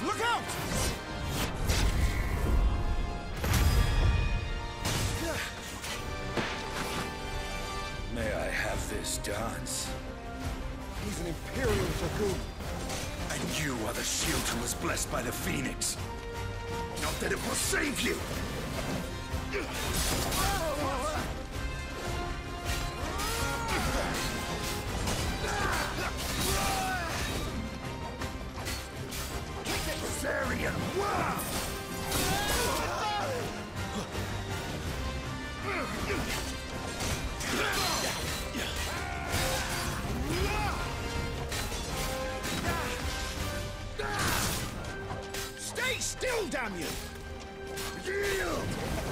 Look out! May I have this dance? He's an Imperial Dragoon. And you are the shield who was blessed by the Phoenix. Not that it will save you! Syrian! Stay still, damn you! Yield!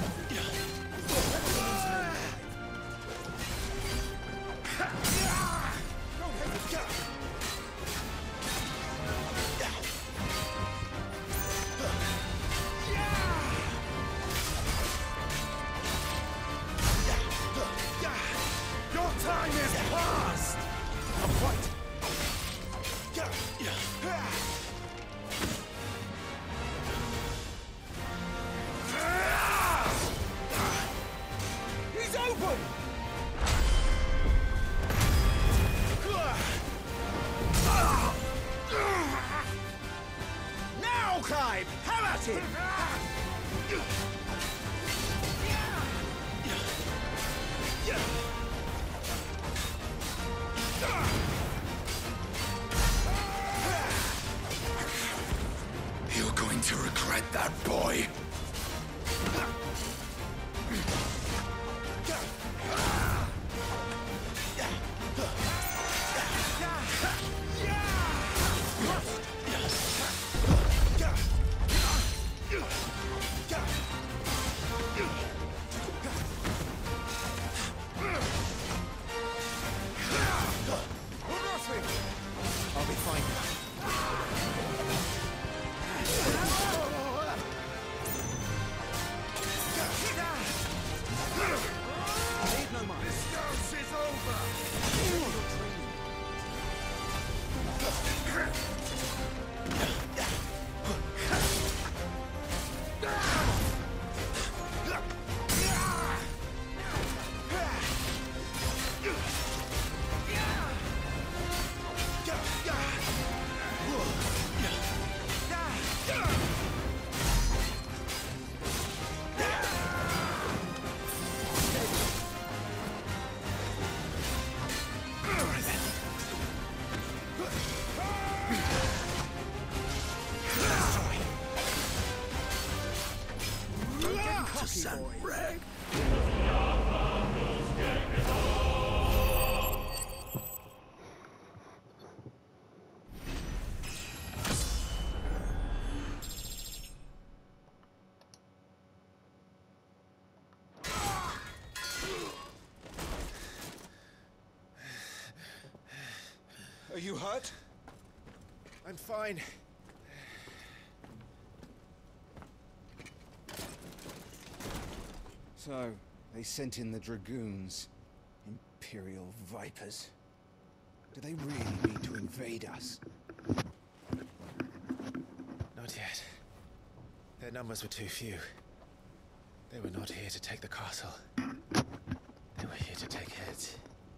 Your time is past! What? He's open! Now, Clive! Have at him! You're going to regret that, boy. I'll be fine now. Leave no mark. This dance is over! Rag. Are you hurt? I'm fine. So, they sent in the Dragoons. Imperial Vipers. Do they really mean to invade us? Not yet. Their numbers were too few. They were not here to take the castle. They were here to take heads.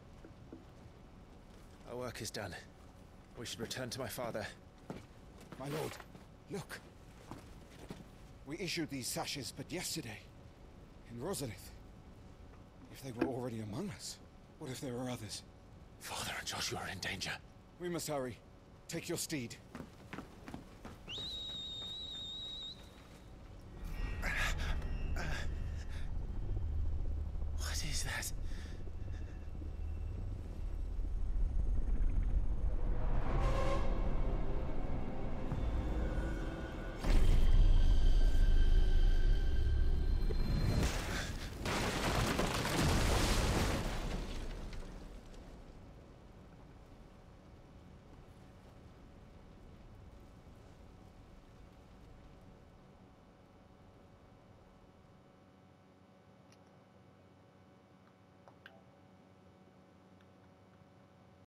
Our work is done. We should return to my father. My lord, look. We issued these sashes but yesterday. In Rosalith. If they were already among us, what if there were others? Father and Joshua are in danger. We must hurry. Take your steed.